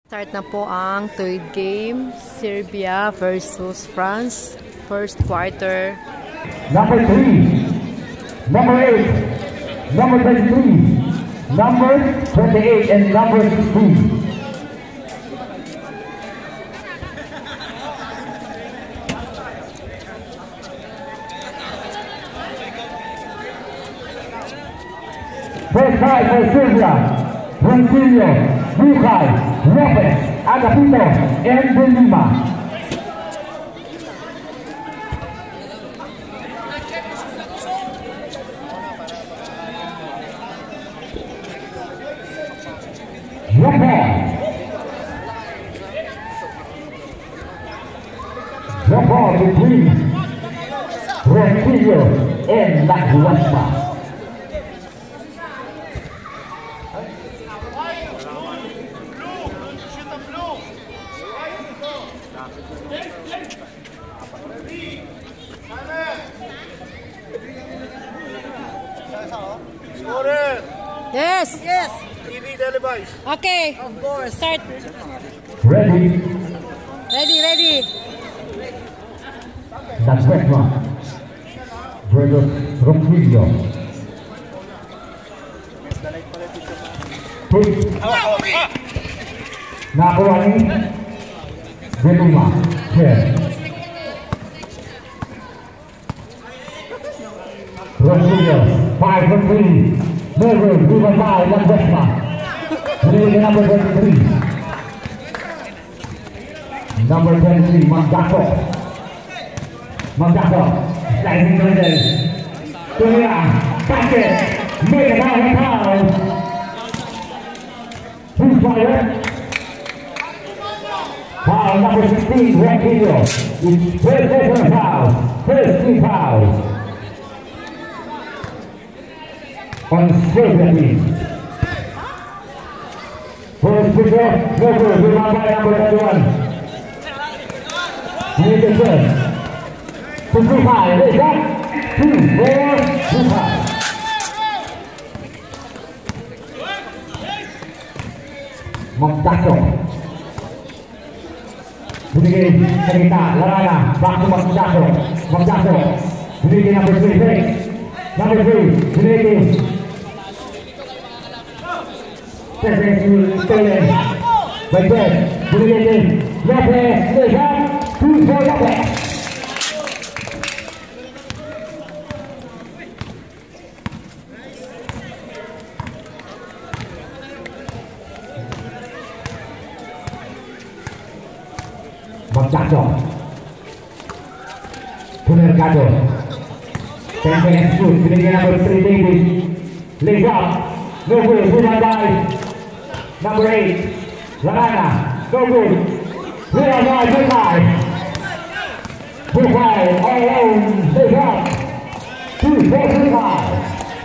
Start na po ang third game, Serbia versus France, first quarter. Number 3, number 8, number 23, number 28, and number 16. First five for Serbia, Ronquillo, Bucay, Lopez, Agapito, and De Lima. Drop ball between Ronquillo and Laguaspa. Yes. Yes. TV televised. Okay. Of course. Start. Ready? Ready. That's right one. Versus Ronquillo. Nakuha ni De Lima. Share. Ronquillo. 5 for 3. Never, River 5, Laguaspa. Ready number 23. Number 23, Magdaco. Sliding middle. Tulia, basket. Make it out of town. Full fire. Foul number 16, Ronquillo. It's first personal foul. First 3 fouls. On Serbia team. First pitcher, Never, rebound by number 21. Here's the first. 2-3-5, raise up. 2-4-2-5. Magdaco. Binigay sa kita, Larana. Back to Magdaco. Binigay number 3, break. Number 3, binigay. Stolen by Brett, binigay Lopez, raise up. 2-4 Lopez. Magdaco. Punercado. Temple shoot. Binigyan number 3 Davis. Lays up. No good. Rebound by number 8. Larana. No good. Rebound by Bucay. Bucay all alone. Lays up. 2-4-3-5.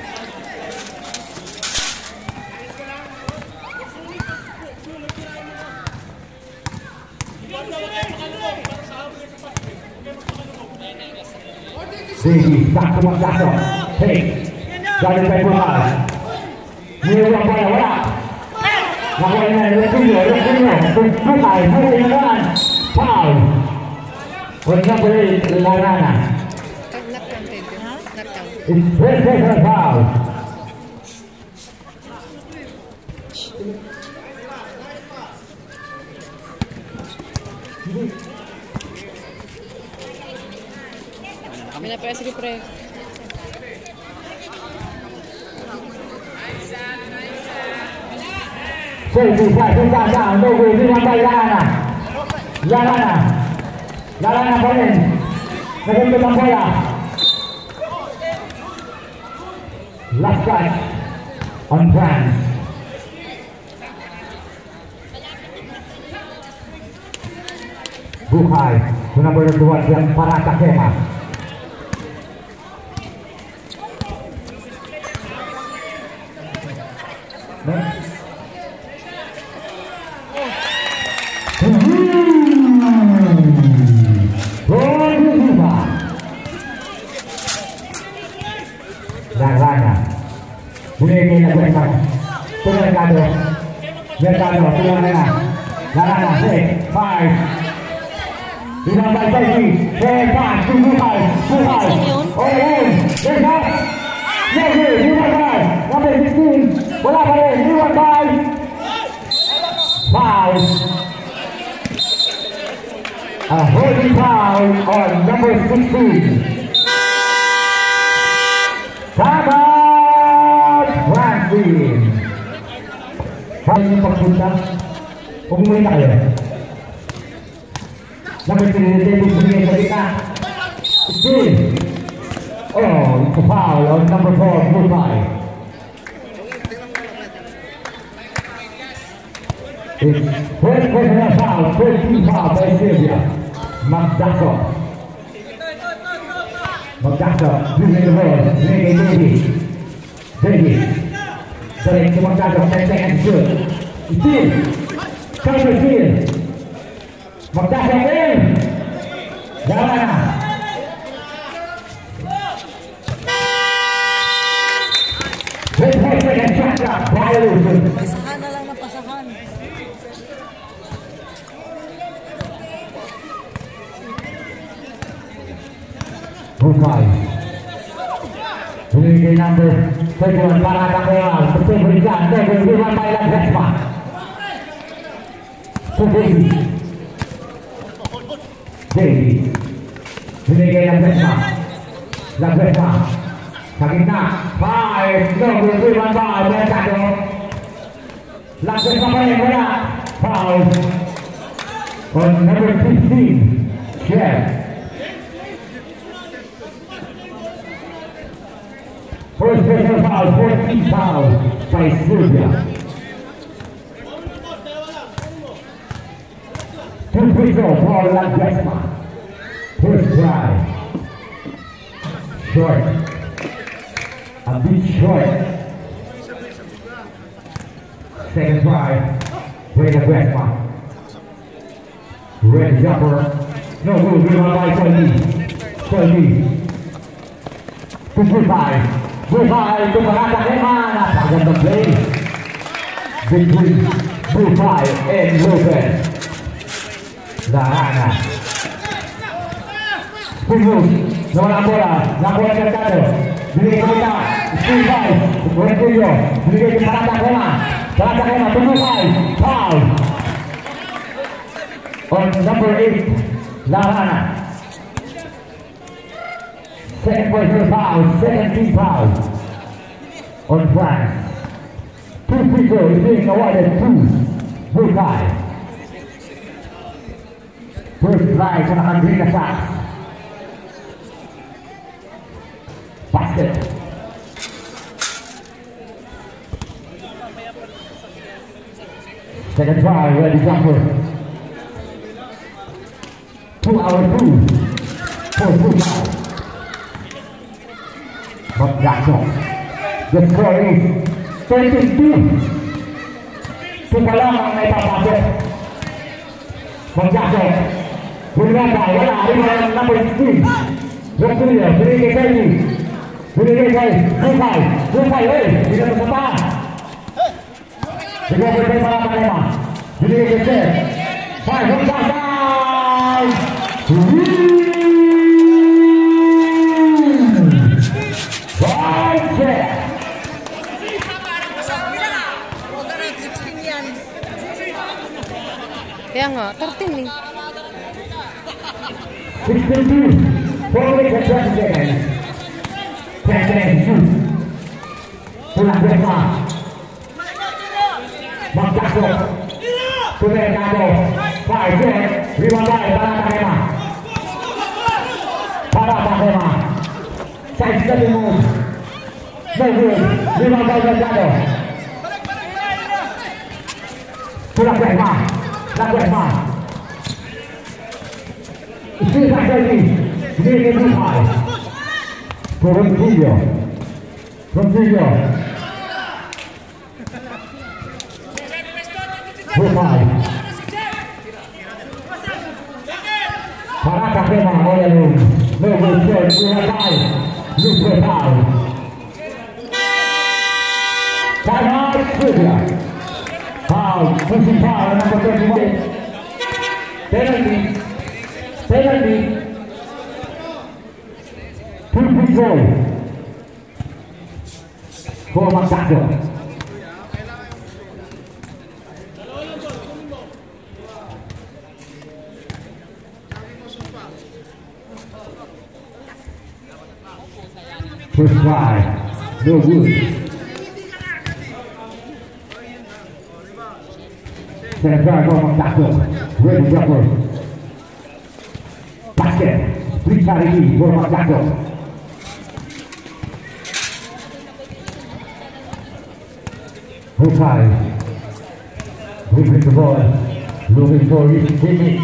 Davies, back to Magdaco. Take. Guarded by Bucay. Nilawang bola, wala. Nakuha na, Ronquillo. Bucay, huli naman. Foul. On number 8, Larana. It's first personal foul. Minapaya sige pre. Safety, down, no good, rebound by Larana pa rin. Nagandang ang bola. Last touch on France. Bucay, to number 2, yang Parata Kema. Larana. Binigay na Mercado, tulungan na. Larana, 6, 5. Rebound by Becky. 4, 5, 2, 5, 2, 5. All in. There's up. No good. Rebound by number 16. Wala pa rin. Rebound by 5. A holding foul on number 16. Time out, Francis. Paano yung pagpunta? Umuwi na kayo. Number 3, David Bunye sa kita. Steve. Oh, it's a foul on number 4, Blue Pie. It's first personal foul, first team foul by Serbia. Magdasov. Magdasov, using the ball, playing David. David. Sering to Magdasov, 10 seconds shoot. Steve. Counter steal. Magdasov in. Larana. With 4 seconds shot clock, violation. Pasahan na lang na pasahan. Bukay. Binigay number 31 para Takeal. Betul berikan. Berikan by Lagresma. David. David. Binigay Lagresma. Lagresma. Sakit na. 5. No, berikan by Mercado. Lagresma pa rin. Wala. Foul. On number 15. Chef. First personal foul, 14 foul by Serbia. 2 free throws for Lagresma. First try. Short. A bit short. Second try. By Lagresma. Red jumper. No good. Rebound by Colby. 2-5. Bukay to Barata Kemana. Sagandang play between Bukay and Lopez. Larana. Pumul. Nawala ang bola. Nakuha ang Mercado. Binigay ko kita. 3-5. Buretullo. Binigay ko Barata Kemana. Barata Kemana. 2-5. Foul. On number 8. Larana. Second personal foul, 17 foul on France. 2 free throws being awarded to Bukay. First try sa Andrina Sachs. Basket. Second try, ready jumper. 2-2 for Bukay. Magdasov. The score is 22. Kita lang ang may papasok. Magdasov. Bulgata. Wala. Rebound number 16. Rosilio. Binigay kay Binigay kay Bukay. Bukay. Hindi na sa paan. Binigay kay Barata Kemana. Binigay kay Sir. 5. Magdasov. Kaya nga, 13 eh. 62. 4 minutes and 20 seconds. 10 seconds shoot. Pulang Besma. Magdasov. To Mercado. 5 seconds. Rebound by Barata Kemana. Barata Kemana. Side stepping move. No good. Rebound by Mercado. Pulang Besma. Lagresma. Istri lagi. Ini Bukay. Rosilio. Bukay. Barata Kemana oleh Lung. No good shot. Bukay. Lupa foul. Time out. Serbia. Foul. pushing foul, number 21. Penalty. Full control. For Macaco. First try, no good. Second try for Macaco. Ready jumper. Basket. Three try for Macaco. Bukai. Dribbling the ball. Looking for his teammate.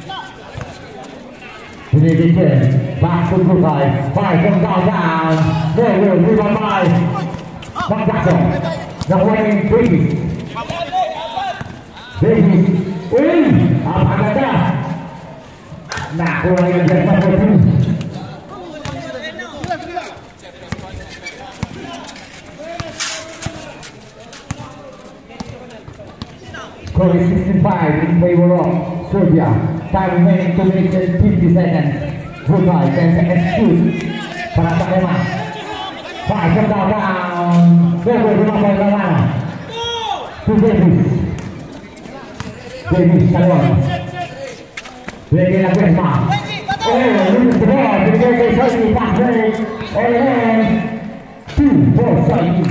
Penetration. Back to Bukai. Five from down. No good. Rebound by Macaco. Now winning Davis. Apa kata? Nah, kurang yang jadi apa itu? Score 65 in favor of Serbia. Time remaining 2 minutes and 50 seconds. Bukai can execute. Perata Emma. 5 from down. Go rumah bola. To Davis. Davis Salon. Lagi lagi Emma. Lose the ball. Davis Salon pass break. Oleh 2-4 Saidi.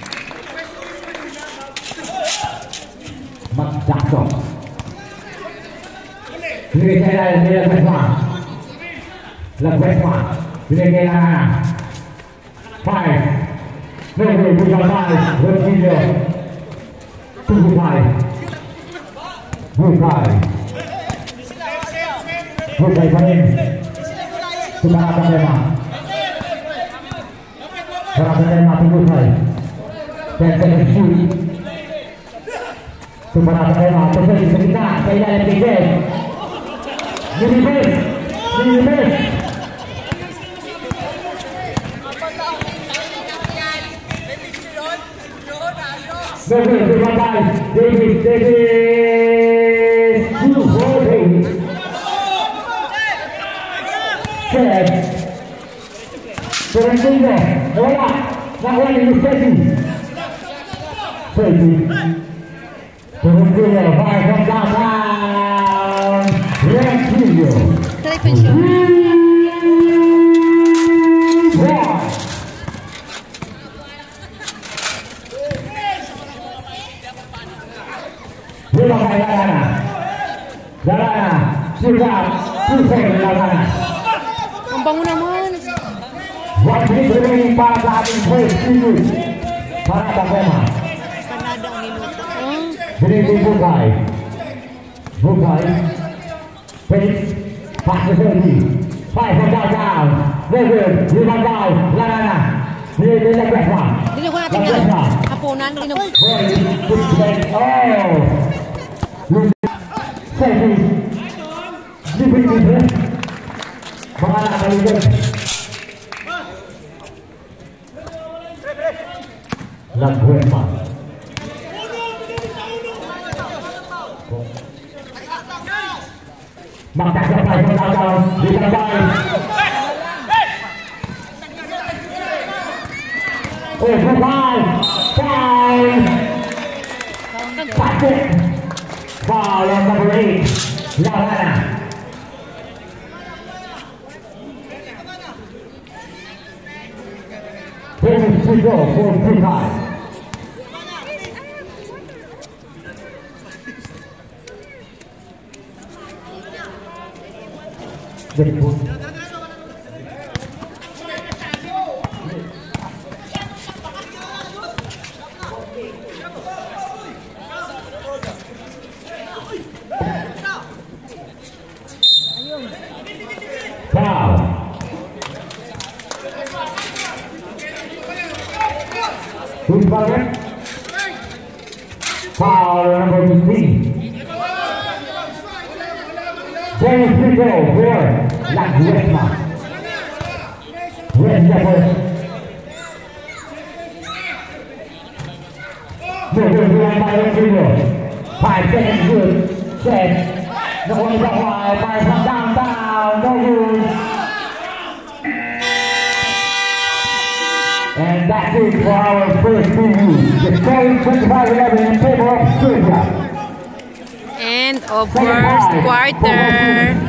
Macaco. Davis Salon dia Emma. Emma. Lagi lagi. 5. No, bukan 5. Rodrigo. 2-5. Bukai paling Sekarang tema tunggu saya dan saya shoot sekarang tema terjadi sekitar saya dalam tiga mini base Davis Sorrentino, bola, lawan ini Sesi. Sorrentino, baik from downtown. Rentillo. Bola Jalana, sudah selesai Jalana. Pembangunan mana? Waktu ini para sahabat first series para Bapema. Beri Bukai, pace, pass the 30, 5 from downtown, David, rebound by Lalana, dia the best one. Dia guna tinggal. Apunan ini. Sesi, diberi mana kali ini? Laguema. Maka sampai ke belakang ditambah. Bukai, Patrick, foul on number 8, Lalana. Finish to go for Bukai. Foul number 15. Dennis Pico for Laguesma. Red Devils. No good by Rodrigo. 5 seconds good. Set. No one is up wide. Fire from downtown. No good. And that's it for our first preview. The score is 25-11 in favor of Serbia. End of first quarter.